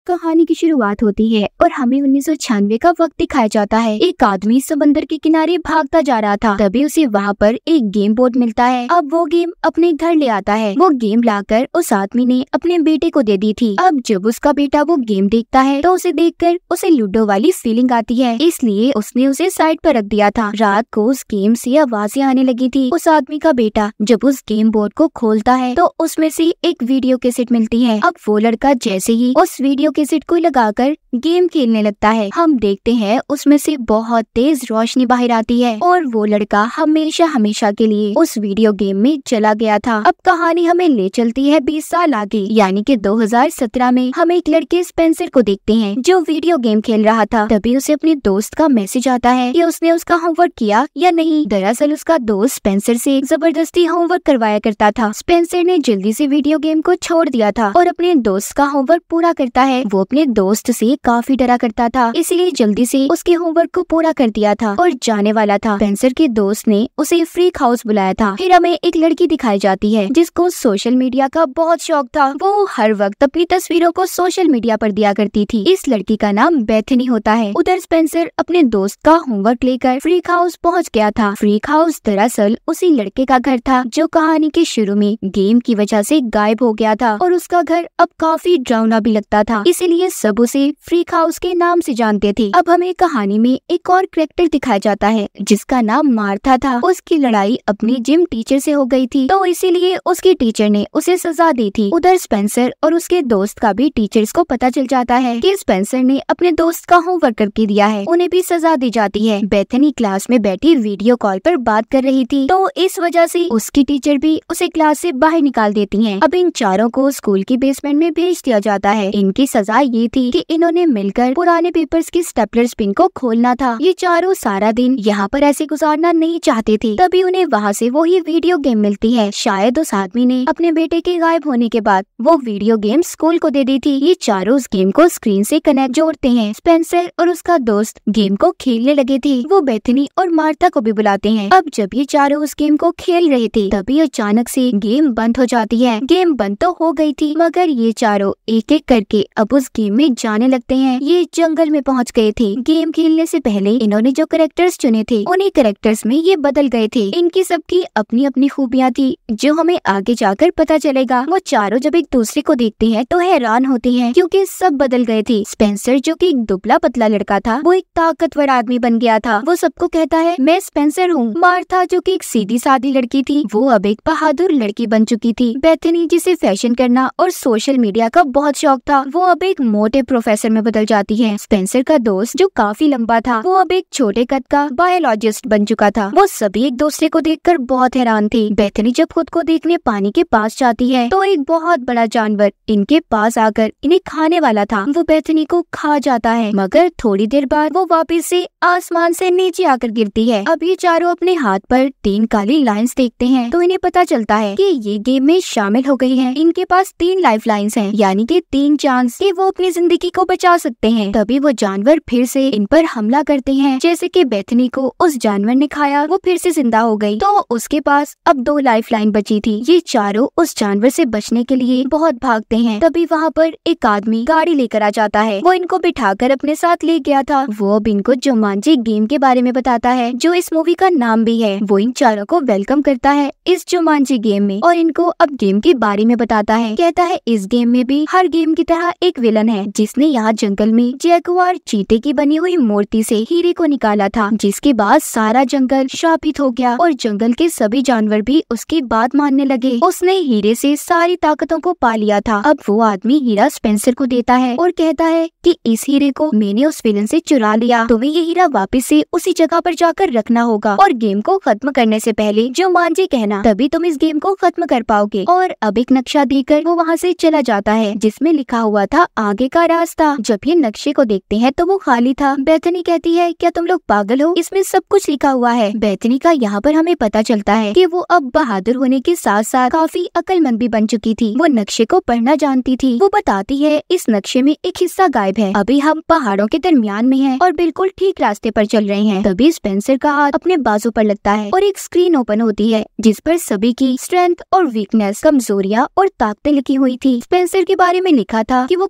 कहानी की शुरुआत होती है और हमें 1996 का वक्त दिखाया जाता है। एक आदमी समंदर के किनारे भागता जा रहा था, तभी उसे वहाँ पर एक गेम बोर्ड मिलता है। अब वो गेम अपने घर ले आता है। वो गेम लाकर उस आदमी ने अपने बेटे को दे दी थी। अब जब उसका बेटा वो गेम देखता है तो उसे देखकर उसे लूडो वाली फीलिंग आती है, इसलिए उसने उसे साइड पर रख दिया था। रात को उस गेम से आवाजें आने लगी थी। उस आदमी का बेटा जब उस गेम बोर्ड को खोलता है तो उसमें से एक वीडियो कैसेट मिलती है। अब वो लड़का जैसे ही उस वीडियो कैसेट को लगाकर गेम खेलने लगता है, हम देखते हैं उसमें से बहुत तेज रोशनी बाहर आती है और वो लड़का हमेशा हमेशा के लिए उस वीडियो गेम में चला गया था। अब कहानी हमें ले चलती है 20 साल आगे, यानी कि 2017 में। हम एक लड़के स्पेंसर को देखते हैं जो वीडियो गेम खेल रहा था। तभी उसे अपने दोस्त का मैसेज आता है कि उसने उसका होमवर्क किया या नहीं। दरअसल उसका दोस्त स्पेंसर से जबरदस्ती होमवर्क करवाया करता था। स्पेंसर ने जल्दी से वीडियो गेम को छोड़ दिया था और अपने दोस्त का होमवर्क पूरा करता है। वो अपने दोस्त से काफी डरा करता था, इसलिए जल्दी से उसके होमवर्क को पूरा कर दिया था और जाने वाला था। स्पेंसर के दोस्त ने उसे फ्रीक हाउस बुलाया था। फिर हमें एक लड़की दिखाई जाती है जिसको सोशल मीडिया का बहुत शौक था। वो हर वक्त अपनी तस्वीरों को सोशल मीडिया पर दिया करती थी। इस लड़की का नाम बेथनी होता है। उधर स्पेंसर अपने दोस्त का होमवर्क लेकर फ्रीक हाउस पहुँच गया था। फ्रीक हाउस दरअसल उसी लड़के का घर था जो कहानी के शुरू में गेम की वजह से गायब हो गया था और उसका घर अब काफी डरावना भी लगता था, इसीलिए सब उसे फ्रीक हाउस के नाम से जानते थे। अब हमें कहानी में एक और कैरेक्टर दिखाया जाता है जिसका नाम मार्था था। उसकी लड़ाई अपनी जिम टीचर से हो गई थी, तो इसीलिए उसकी टीचर ने उसे सजा दी थी। उधर स्पेंसर और उसके दोस्त का भी टीचर्स को पता चल जाता है कि स्पेंसर ने अपने दोस्त का होमवर्क करके दिया है, उन्हें भी सजा दी जाती है। बेथनी क्लास में बैठी वीडियो कॉल पर बात कर रही थी, तो इस वजह से उसकी टीचर भी उसे क्लास से बाहर निकाल देती है। अब इन चारों को स्कूल की बेसमेंट में भेज दिया जाता है। इनकी सजा ये थी कि इन्होंने मिलकर पुराने पेपर्स की स्टेपलर पिन को खोलना था। ये चारों सारा दिन यहाँ पर ऐसे गुजारना नहीं चाहते थे, तभी उन्हें वहाँ से वही वीडियो गेम मिलती है। शायद उस आदमी ने अपने बेटे के गायब होने के बाद वो वीडियो गेम स्कूल को दे दी थी। ये चारों उस गेम को स्क्रीन से कनेक्ट जोड़ते हैं। स्पेंसर और उसका दोस्त गेम को खेलने लगे थे। वो बेथनी और मार्था को भी बुलाते हैं। अब जब ये चारों उस गेम को खेल रहे थे तभी अचानक से गेम बंद हो जाती है। गेम बंद तो हो गई थी, मगर ये चारों एक एक करके अब उस गेम में जाने लगते हैं। ये जंगल में पहुंच गए थे। गेम खेलने से पहले इन्होंने जो कैरेक्टर्स चुने थे उन्हीं कैरेक्टर्स में ये बदल गए थे। इनकी सबकी अपनी अपनी खूबियां थी जो हमें आगे जाकर पता चलेगा। वो चारों जब एक दूसरे को देखते हैं तो हैरान होते हैं क्योंकि सब बदल गए थे। स्पेंसर जो कि एक दुबला पतला लड़का था वो एक ताकतवर आदमी बन गया था। वो सबको कहता है मैं स्पेंसर हूँ। मार्था जो कि एक सीधी सादी लड़की थी वो अब एक बहादुर लड़की बन चुकी थी। बेथनी जिसे फैशन करना और सोशल मीडिया का बहुत शौक था वो अब एक मोटे प्रोफेसर में बदल जाती है। स्पेंसर का दोस्त जो काफी लंबा था वो अब एक छोटे कद का बायोलॉजिस्ट बन चुका था। वो सभी एक दूसरे को देखकर बहुत हैरान थे। बेथनी जब खुद को देखने पानी के पास जाती है तो एक बहुत बड़ा जानवर इनके पास आकर इन्हें खाने वाला था। वो बेथनी को खा जाता है, मगर थोड़ी देर बाद वो वापस से आसमान से नीचे आकर गिरती है। अब ये चारों अपने हाथ पर 3 काली लाइंस देखते हैं तो इन्हें पता चलता है कि ये गेम में शामिल हो गई हैं। इनके पास 3 लाइफ लाइन्स हैं, यानी कि 3 चांस कि वो अपनी जिंदगी को बचा सकते हैं। तभी वो जानवर फिर से इन पर हमला करते हैं। जैसे कि बेथनी को उस जानवर ने खाया, वो फिर से जिंदा हो गई, तो उसके पास अब 2 लाइफ लाइन बची थी। ये चारों उस जानवर से बचने के लिए बहुत भागते हैं। तभी वहाँ पर एक आदमी गाड़ी लेकर आ जाता है। वो इनको बिठाकर अपने साथ ले गया था। वो अब इनको जुमांजी गेम के बारे में बताता है जो इस मूवी का नाम भी है। वो इन चारों को वेलकम करता है इस जुमांजी गेम में और इनको अब गेम के बारे में बताता है। कहता है इस गेम में भी हर गेम की तरह एक विलन है जिसने यहाँ जंगल में जैगुआर चीते की बनी हुई मूर्ति से हीरे को निकाला था, जिसके बाद सारा जंगल श्रापित हो गया और जंगल के सभी जानवर भी उसकी बात मानने लगे। उसने हीरे से सारी ताकतों को पा लिया था। अब वो आदमी हीरा स्पेंसर को देता है और कहता है कि इस हीरे को मैंने उस विलन से चुरा लिया, तुम्हें ये हीरा वापस से उसी जगह पर जाकर रखना होगा और गेम को खत्म करने से पहले जुमांजी कहना, तभी तुम इस गेम को खत्म कर पाओगे। और अब एक नक्शा देकर वो वहाँ से चला जाता है जिसमें लिखा हुआ था आगे का रास्ता। जब ये नक्शे को देखते हैं तो वो खाली था। बेथनी कहती है क्या तुम लोग पागल हो, इसमें सब कुछ लिखा हुआ है। बेथनी का यहाँ पर हमें पता चलता है कि वो अब बहादुर होने के साथ साथ काफी अक्लमंद भी बन चुकी थी। वो नक्शे को पढ़ना जानती थी। वो बताती है इस नक्शे में एक हिस्सा गायब है, अभी हम पहाड़ों के दरमियान में हैं और बिल्कुल ठीक रास्ते पर चल रहे हैं। तभी स्पेंसर का हाथ अपने बाजू पर लगता है और एक स्क्रीन ओपन होती है जिस पर सभी की स्ट्रेंथ और वीकनेस, कमजोरियाँ और ताकतें लिखी हुई थी। स्पेंसर के बारे में लिखा था कि वो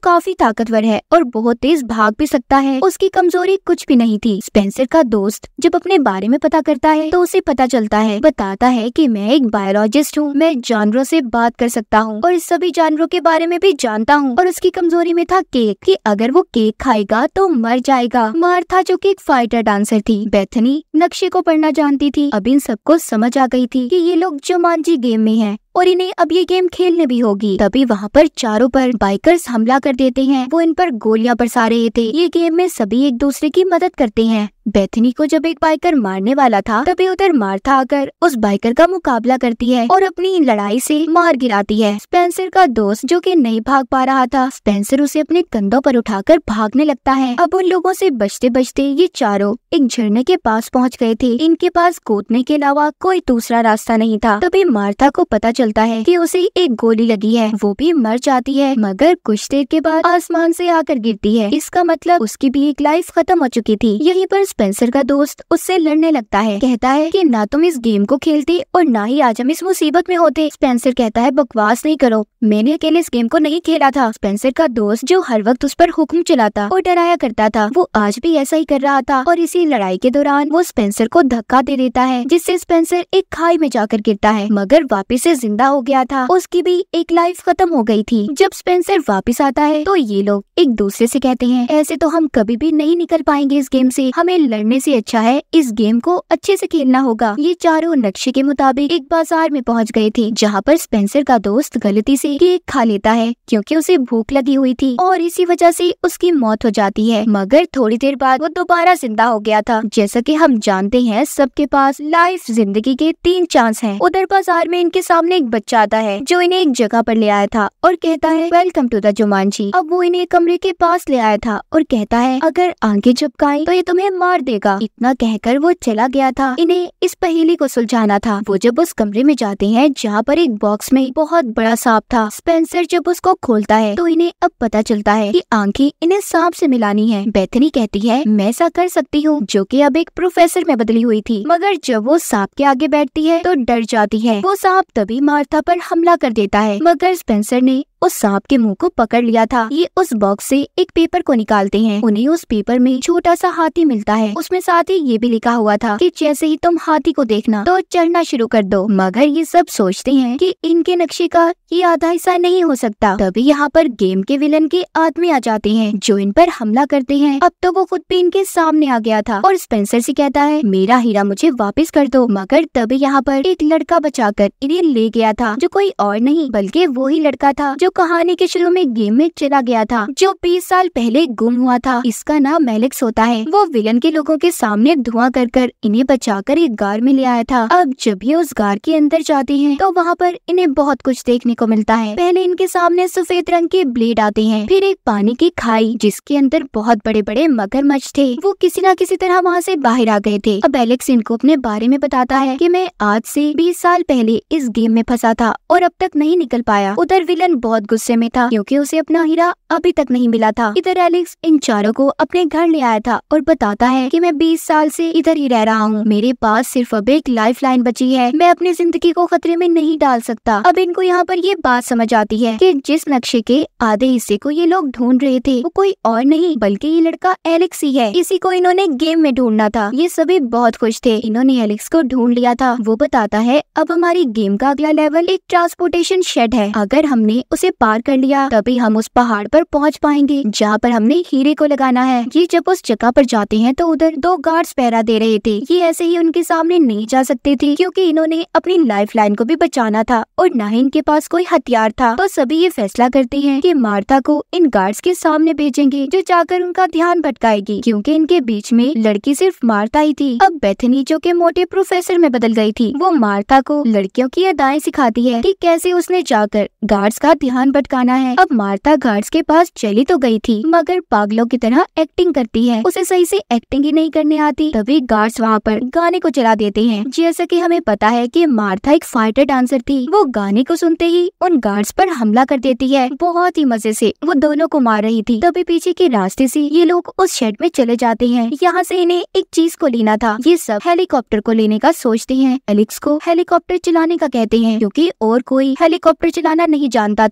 काफी ताकतवर है और बहुत तेज भाग भी सकता है। उसकी कमजोरी कुछ भी नहीं थी। स्पेंसर का दोस्त जब अपने बारे में पता करता है तो उसे पता चलता है, बताता है कि मैं एक बायोलॉजिस्ट हूँ, मैं जानवरों से बात कर सकता हूँ और सभी जानवरों के बारे में भी जानता हूँ। और उसकी कमजोरी में था केक, कि अगर वो केक खाएगा तो मर जाएगा। मार्था जो कि एक फाइटर डांसर थी, बेथनी नक्शे को पढ़ना जानती थी। अब इन सबको समझ आ गई थी कि ये लोग जुमांजी गेम में हैं और इन्हें अब ये गेम खेलने भी होगी। तभी वहाँ पर चारों पर बाइकर्स हमला कर देते हैं। वो इन पर गोलियां बरसा रहे थे। ये गेम में सभी एक दूसरे की मदद करते हैं। बेथनी को जब एक बाइकर मारने वाला था तभी उधर मार्था आकर उस बाइकर का मुकाबला करती है और अपनी लड़ाई से मार गिराती है। स्पेंसर का दोस्त जो कि नहीं भाग पा रहा था, स्पेंसर उसे अपने कंधों पर उठाकर भागने लगता है। अब उन लोगों से बचते बचते ये चारों एक झरने के पास पहुंच गए थे। इनके पास कूदने के अलावा कोई दूसरा रास्ता नहीं था। तभी मार्था को पता चलता है कि उसे एक गोली लगी है। वो भी मर जाती है, मगर कुछ देर के बाद आसमान से आकर गिरती है। इसका मतलब उसकी भी एक लाइफ खत्म हो चुकी थी। यहीं पर स्पेंसर का दोस्त उससे लड़ने लगता है, कहता है कि ना तुम इस गेम को खेलते और ना ही आज हम इस मुसीबत में होते। स्पेंसर कहता है बकवास नहीं करो, मैंने अकेले इस गेम को नहीं खेला था। स्पेंसर का दोस्त जो हर वक्त उस पर हुक्म चलाता और डराया करता था, वो आज भी ऐसा ही कर रहा था। और इसी लड़ाई के दौरान वो स्पेंसर को धक्का दे देता है, जिससे स्पेंसर एक खाई में जाकर गिरता है, मगर वापिस से जिंदा हो गया था। उसकी भी एक लाइफ खत्म हो गई थी। जब स्पेंसर वापिस आता है तो ये लोग एक दूसरे से कहते हैं, ऐसे तो हम कभी भी नहीं निकल पाएंगे इस गेम से, हमें लड़ने से अच्छा है इस गेम को अच्छे से खेलना होगा। ये चारों नक्शे के मुताबिक एक बाजार में पहुंच गए थे, जहाँ पर स्पेंसर का दोस्त गलती से केक खा लेता है क्योंकि उसे भूख लगी हुई थी और इसी वजह से उसकी मौत हो जाती है। मगर थोड़ी देर बाद वो दोबारा जिंदा हो गया था। जैसा कि हम जानते हैं सबके पास लाइफ जिंदगी के 3 चांस हैं। उधर बाजार में इनके सामने एक बच्चा आता है जो इन्हें एक जगह पर ले आया था और कहता है वेलकम टू द जुमांजी। अब वो इन्हें कमरे के पास ले आया था और कहता है अगर आंखें झपकाएं तो ये तुम्हें मार देगा। इतना कहकर वो चला गया था। इन्हें इस पहेली को सुलझाना था। वो जब उस कमरे में जाते हैं जहाँ पर एक बॉक्स में बहुत बड़ा सांप था। स्पेंसर जब उसको खोलता है तो इन्हें अब पता चलता है कि आंखें इन्हें सांप से मिलानी है। बेथनी कहती है मैं ऐसा कर सकती हूँ, जो कि अब एक प्रोफेसर में बदली हुई थी। मगर जब वो सांप के आगे बैठती है तो डर जाती है। वो सांप तभी मार्था पर हमला कर देता है, मगर स्पेंसर ने उस सांप के मुंह को पकड़ लिया था। ये उस बॉक्स से एक पेपर को निकालते हैं। उन्हें उस पेपर में छोटा सा हाथी मिलता है। उसमें साथ ही ये भी लिखा हुआ था कि जैसे ही तुम हाथी को देखना तो चढ़ना शुरू कर दो। मगर ये सब सोचते हैं कि इनके नक्शे का ये आधा हिस्सा नहीं हो सकता। तभी यहाँ पर गेम के विलन के आदमी आ जाते हैं जो इन पर हमला करते हैं। अब तो वो खुद भी इनके सामने आ गया था और स्पेंसर से कहता है मेरा हीरा मुझे वापस कर दो। मगर तभी यहाँ पर एक लड़का बचाकर इन्हें ले गया था, जो कोई और नहीं बल्कि वो ही लड़का था जो कहानी के शुरू में गेम में चला गया था, जो 20 साल पहले गुम हुआ था। इसका नाम एलेक्स होता है। वो विलन के लोगों के सामने धुआं कर इन्हें बचाकर एक गार में ले आया था। अब जब ये उस गार के अंदर जाते हैं तो वहाँ पर इन्हें बहुत कुछ देखने को मिलता है। पहले इनके सामने सफेद रंग के ब्लेड आते हैं, फिर एक पानी की खाई जिसके अंदर बहुत बड़े बड़े मगरमच्छ थे। वो किसी न किसी तरह वहाँ से बाहर आ गए थे। अब एलेक्स इनको अपने बारे में बताता है कि मैं आज से 20 साल पहले इस गेम में फंसा था और अब तक नहीं निकल पाया। उधर विलन बहुत गुस्से में था क्योंकि उसे अपना हीरा अभी तक नहीं मिला था। इधर एलेक्स इन चारों को अपने घर ले आया था और बताता है कि मैं 20 साल से इधर ही रह रहा हूँ, मेरे पास सिर्फ अब एक लाइफ लाइन बची है, मैं अपनी जिंदगी को खतरे में नहीं डाल सकता। अब इनको यहाँ पर ये बात समझ आती है कि जिस नक्शे के आधे हिस्से को ये लोग ढूंढ रहे थे वो कोई और नहीं बल्कि ये लड़का एलेक्स ही है। इसी को इन्होंने गेम में ढूंढना था। ये सभी बहुत खुश थे, इन्होंने एलेक्स को ढूंढ लिया था। वो बताता है अब हमारी गेम का अगला लेवल एक ट्रांसपोर्टेशन शेड है, अगर हमने उसे पार कर लिया तभी हम उस पहाड़ पर पहुंच पाएंगे जहाँ पर हमने हीरे को लगाना है। ये जब उस जगह पर जाते हैं तो उधर 2 गार्ड्स पहरा दे रहे थे। ये ऐसे ही उनके सामने नहीं जा सकते थे क्योंकि इन्होंने अपनी लाइफ लाइन को भी बचाना था और न ही इनके पास कोई हथियार था। तो सभी ये फैसला करते हैं कि मार्था को इन गार्ड्स के सामने भेजेंगे जो जाकर उनका ध्यान भटकाएगी, क्योंकि इनके बीच में लड़की सिर्फ मार्था ही थी। अब बेथनी जो के मोटे प्रोफेसर में बदल गई थी, वो मार्था को लड़कियों की अदाएं सिखाती है कि कैसे उसने जाकर गार्ड्स का ध्यान भटकाना है। अब मार्था गार्ड्स के पास चली तो गई थी मगर पागलों की तरह एक्टिंग करती है, उसे सही से एक्टिंग ही नहीं करने आती। तभी गार्ड्स वहाँ पर गाने को चला देते हैं। जैसा कि हमें पता है कि मार्था एक फाइटर डांसर थी, वो गाने को सुनते ही उन गार्ड्स पर हमला कर देती है। बहुत ही मजे से वो दोनों को मार रही थी। तभी पीछे के रास्ते से ये लोग उस शेड में चले जाते हैं। यहाँ से इन्हें एक चीज को लेना था। ये सब हेलीकॉप्टर को लेने का सोचते हैं। एलेक्स को हेलीकॉप्टर चलाने का कहते हैं क्योंकि और कोई हेलीकॉप्टर चलाना नहीं जानता था।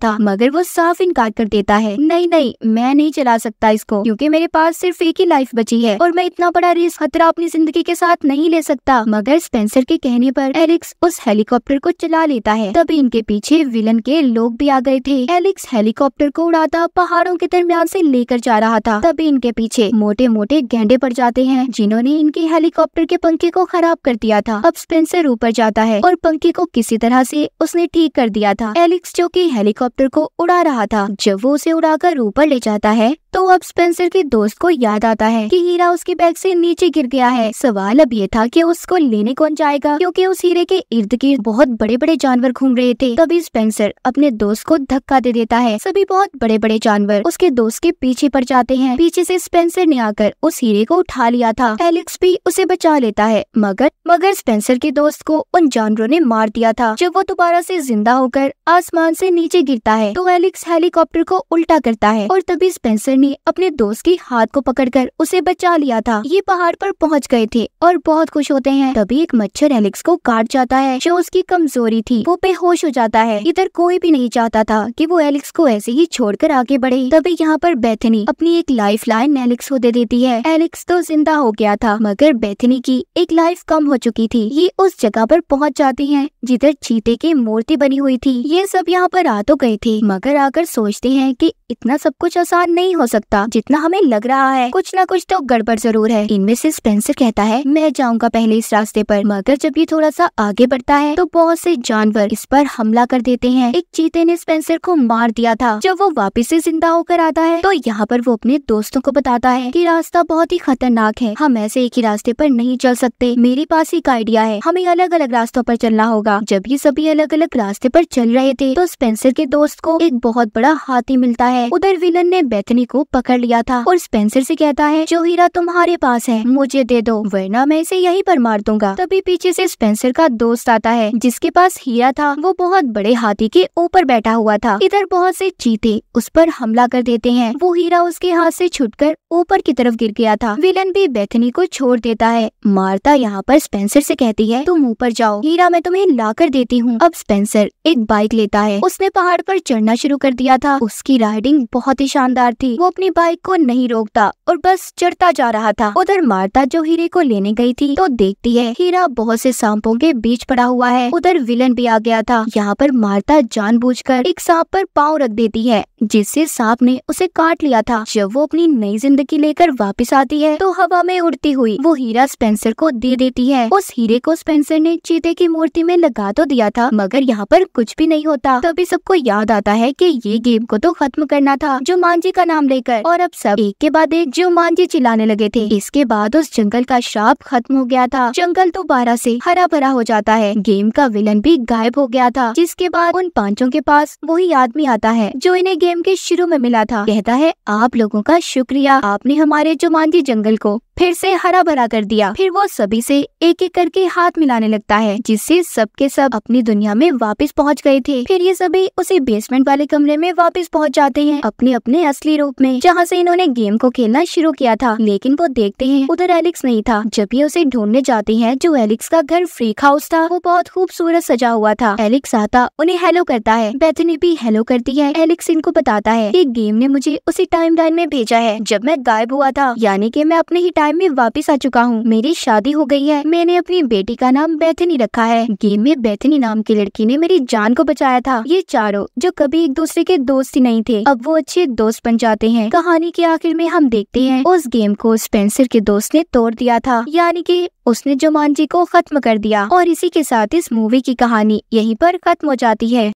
था, मगर वो साफ इनकार कर देता है। नहीं नहीं, मैं नहीं चला सकता इसको, क्योंकि मेरे पास सिर्फ एक ही लाइफ बची है और मैं इतना बड़ा रिस्क खतरा अपनी जिंदगी के साथ नहीं ले सकता। मगर स्पेंसर के कहने पर एलेक्स उस हेलीकॉप्टर को चला लेता है। तभी इनके पीछे विलन के लोग भी आ गए थे। एलेक्स हेलीकॉप्टर को उड़ाता पहाड़ों के दरमियान से लेकर जा रहा था। तभी इनके पीछे मोटे मोटे गैंडे पड़ जाते हैं, जिन्होंने इनके हेलीकॉप्टर के पंखे को खराब कर दिया था। अब स्पेंसर ऊपर जाता है और पंखे को किसी तरह से उसने ठीक कर दिया था। एलेक्स जो कि हेलीकॉप्टर को उड़ा रहा था, जब वो उसे उड़ाकर ऊपर ले जाता है तो अब स्पेंसर के दोस्त को याद आता है कि हीरा उसके बैग से नीचे गिर गया है। सवाल अब ये था कि उसको लेने कौन जाएगा, क्योंकि उस हीरे के इर्द गिर्द बहुत बड़े बड़े जानवर घूम रहे थे। तभी स्पेंसर अपने दोस्त को धक्का दे देता है। सभी बहुत बड़े बड़े जानवर उसके दोस्त के पीछे पड़ जाते हैं। पीछे से स्पेंसर ने आकर उस हीरे को उठा लिया था। एलेक्स भी उसे बचा लेता है, मगर स्पेंसर के दोस्त को उन जानवरों ने मार दिया था। जब वो दोबारा से जिंदा होकर आसमान से नीचे गिरता है तो एलेक्स हेलीकॉप्टर को उल्टा करता है और तभी स्पेंसर ने अपने दोस्त के हाथ को पकड़कर उसे बचा लिया था। ये पहाड़ पर पहुंच गए थे और बहुत खुश होते हैं। तभी एक मच्छर एलेक्स को काट जाता है, जो उसकी कमजोरी थी। वो बेहोश हो जाता है। इधर कोई भी नहीं चाहता था कि वो एलेक्स को ऐसे ही छोड़कर आगे बढ़े। तभी यहाँ पर बेथनी अपनी एक लाइफ लाइन एलेक्स को दे देती है। एलेक्स तो जिंदा हो गया था, मगर बेथनी की एक लाइफ कम हो चुकी थी। ये उस जगह पर पहुँच जाती है जिधर चीते की मूर्ति बनी हुई थी। ये सब यहाँ पर आ तो गए थे, मगर आकर सोचते हैं कि इतना सब कुछ आसान नहीं हो सकता जितना हमें लग रहा है। कुछ ना कुछ तो गड़बड़ जरूर है। इनमें से स्पेंसर कहता है मैं जाऊंगा पहले इस रास्ते पर, मगर जब ये थोड़ा सा आगे बढ़ता है तो बहुत से जानवर इस पर हमला कर देते हैं। एक चीते ने स्पेंसर को मार दिया था। जब वो वापस से जिंदा होकर आता है तो यहाँ पर वो अपने दोस्तों को बताता है कि रास्ता बहुत ही खतरनाक है, हम ऐसे एक ही रास्ते पर नहीं चल सकते। मेरे पास एक आइडिया है, हमें अलग अलग रास्तों पर चलना होगा। जब ये सभी अलग अलग रास्ते पर चल रहे थे तो स्पेंसर के दोस्त को एक बहुत बड़ा हाथी मिलता है। उधर विलन ने बेथनी को पकड़ लिया था और स्पेंसर से कहता है जो हीरा तुम्हारे पास है मुझे दे दो, वरना मैं इसे यहीं पर मार दूंगा। तभी पीछे से स्पेंसर का दोस्त आता है जिसके पास हीरा था। वो बहुत बड़े हाथी के ऊपर बैठा हुआ था। इधर बहुत से चीते उस पर हमला कर देते हैं। वो हीरा उसके हाथ से छूटकर ऊपर की तरफ गिर गया था। विलन भी बेथनी को छोड़ देता है। मार्ता यहाँ पर स्पेंसर से कहती है तुम ऊपर जाओ, हीरा मैं तुम्हें ला कर देती हूँ। अब स्पेंसर एक बाइक लेता है। उसने पहाड़ पर चढ़ना शुरू कर दिया था। उसकी राइडिंग बहुत ही शानदार थी। वो अपनी बाइक को नहीं रोकता और बस चढ़ता जा रहा था। उधर मार्ता जो हीरे को लेने गई थी तो देखती है हीरा बहुत से सांपों के बीच पड़ा हुआ है। उधर विलन भी आ गया था। यहाँ पर मार्ता जानबूझकर एक सांप पर पाँव रख देती है, जिससे सांप ने उसे काट लिया था। जब वो अपनी नई जिंदगी लेकर वापस आती है तो हवा में उड़ती हुई वो हीरा स्पेंसर को दे देती है। उस हीरे को स्पेंसर ने चीते की मूर्ति में लगा तो दिया था, मगर यहाँ पर कुछ भी नहीं होता। तभी सबको याद आता है कि ये गेम को तो खत्म करना था जुमांजी का नाम लेकर, और अब सब एक के बाद एक जुमांजी चिल्लाने लगे थे। इसके बाद उस जंगल का श्राप खत्म हो गया था। जंगल दोबारा से हरा भरा हो जाता है। गेम का विलन भी गायब हो गया था। जिसके बाद उन पांचों के पास वही आदमी आता है जो इन्हें गेम के शुरू में मिला था। कहता है आप लोगों का शुक्रिया, आपने हमारे जुमांजी जंगल को फिर से हरा भरा कर दिया। फिर वो सभी से एक एक करके हाथ मिलाने लगता है, जिससे सबके सब अपनी दुनिया में वापस पहुंच गए थे। फिर ये सभी उसी बेसमेंट वाले कमरे में वापस पहुंच जाते हैं अपने अपने असली रूप में, जहां से इन्होंने गेम को खेलना शुरू किया था। लेकिन वो देखते हैं उधर एलेक्स नहीं था। जब ये उसे ढूंढने जाते हैं, जो एलेक्स का घर फ्रीक हाउस था वो बहुत खूबसूरत सजा हुआ था। एलेक्स आता उन्हें हेलो करता है। बेथनी भी हेलो करती है। एलेक्स इनको बताता है कि गेम ने मुझे उसी टाइमलाइन में भेजा है जब मैं गायब हुआ था, यानी कि मैं अपने ही टाइम में वापस आ चुका हूँ। मेरी शादी हो गई है। मैंने अपनी बेटी का नाम बेथनी रखा है। गेम में बेथनी नाम की लड़की ने मेरी जान को बचाया था। ये चारों जो कभी एक दूसरे के दोस्त ही नहीं थे, अब वो अच्छे दोस्त बन जाते हैं। कहानी के आखिर में हम देखते हैं उस गेम को स्पेंसर के दोस्त ने तोड़ दिया था, यानी कि उसने जुमांजी को खत्म कर दिया। और इसी के साथ इस मूवी की कहानी यहीं पर खत्म हो जाती है।